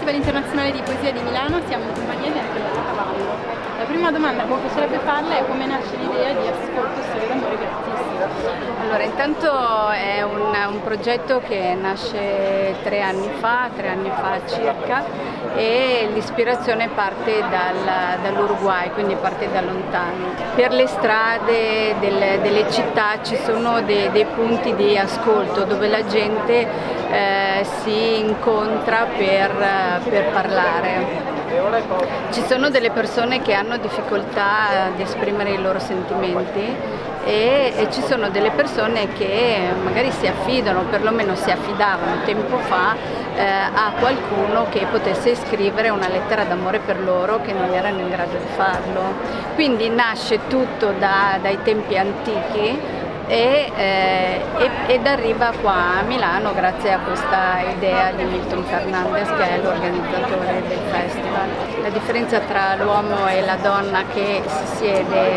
Festival Internazionale di Poesia di Milano, siamo in compagnia di Antonella Cavallo. La prima domanda che mi piacerebbe farle è come nasce l'idea di Ascolto Storie d'amore per artisti. Allora, intanto è un progetto che nasce 3 anni fa circa, e l'ispirazione parte dall'Uruguay, quindi parte da lontano. Per le strade delle città ci sono dei punti di ascolto dove la gente si incontra per parlare. Ci sono delle persone che hanno difficoltà ad esprimere i loro sentimenti e ci sono delle persone che magari si affidano, perlomeno si affidavano tempo fa, a qualcuno che potesse scrivere una lettera d'amore per loro, che non erano in grado di farlo. Quindi nasce tutto dai tempi antichi ed arriva qua a Milano grazie a questa idea di Milton Fernandez, che è l'organizzatore del festival. La differenza tra l'uomo e la donna che si siede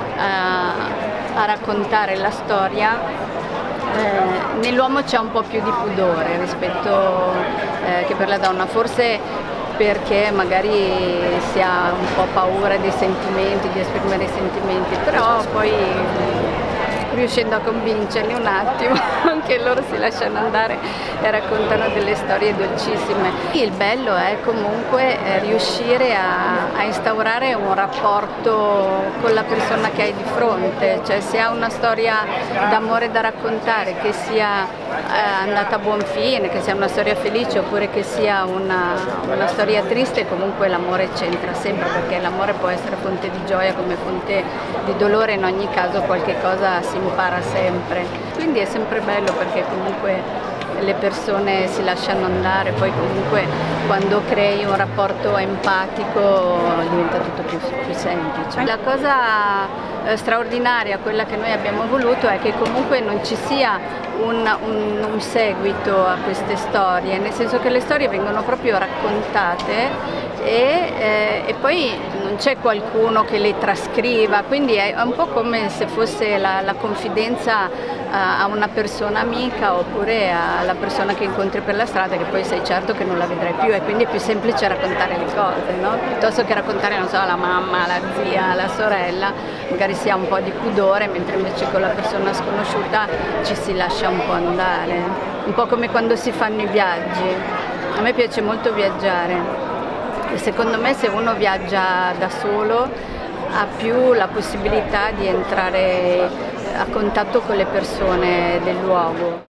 a raccontare la storia, nell'uomo c'è un po' più di pudore rispetto che per la donna, forse perché magari si ha un po' paura dei sentimenti, di esprimere i sentimenti, però poi riuscendo a convincerli un attimo, anche loro si lasciano andare e raccontano delle storie dolcissime. Il bello è comunque riuscire a instaurare un rapporto con la persona che hai di fronte, cioè se ha una storia d'amore da raccontare, che sia andata a buon fine, che sia una storia felice oppure che sia una storia triste, comunque l'amore c'entra sempre, perché l'amore può essere fonte di gioia come fonte di dolore, in ogni caso qualche cosa si impara sempre, quindi è sempre bello perché comunque le persone si lasciano andare, poi comunque quando crei un rapporto empatico diventa tutto più semplice. La cosa straordinaria, quella che noi abbiamo voluto, è che comunque non ci sia un seguito a queste storie, nel senso che le storie vengono proprio raccontate e poi non c'è qualcuno che le trascriva, quindi è un po' come se fosse la confidenza a una persona amica oppure alla persona che incontri per la strada, che poi sei certo che non la vedrai più, e quindi è più semplice raccontare le cose, no? Piuttosto che raccontare, non so, alla mamma, alla zia, alla sorella, magari si ha un po' di pudore, mentre invece con la persona sconosciuta ci si lascia un po' andare, un po' come quando si fanno i viaggi. A me piace molto viaggiare. E secondo me se uno viaggia da solo ha più la possibilità di entrare a contatto con le persone del luogo.